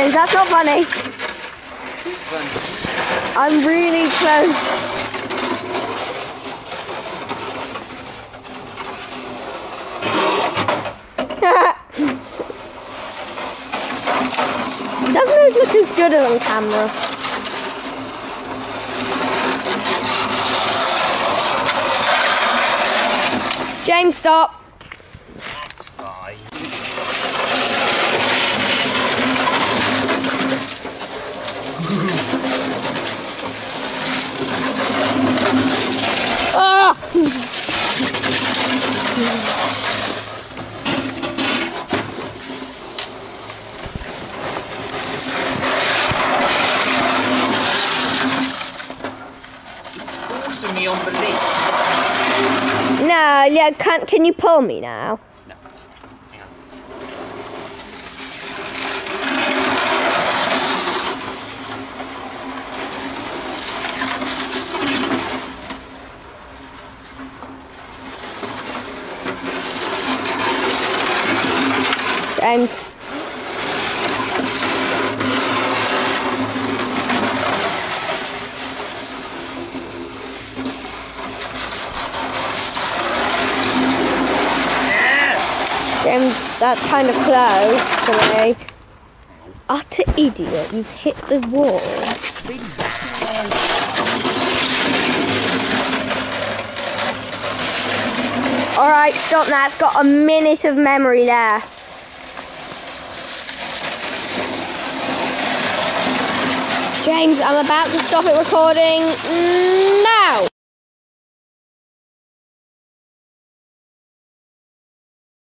James, that's not funny. I'm really close. Doesn't it look as good on camera? James, stop. That's fine. Ah! It's forcing me on belief. No, yeah, can you pull me now? No. Hang on. James. James, that's kind of close to me. Utter idiot, you've hit the wall. Alright, stop now, it's got a minute of memory there. James, I'm about to stop it recording now.